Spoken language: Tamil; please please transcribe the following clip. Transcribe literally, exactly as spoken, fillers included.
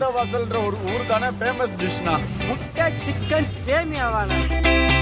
முட்டை வாசல்ன்ற ஒரு ஊருக்கான ஃபேமஸ் டிஷ்னா முட்டை சிக்கன் சேமியாவான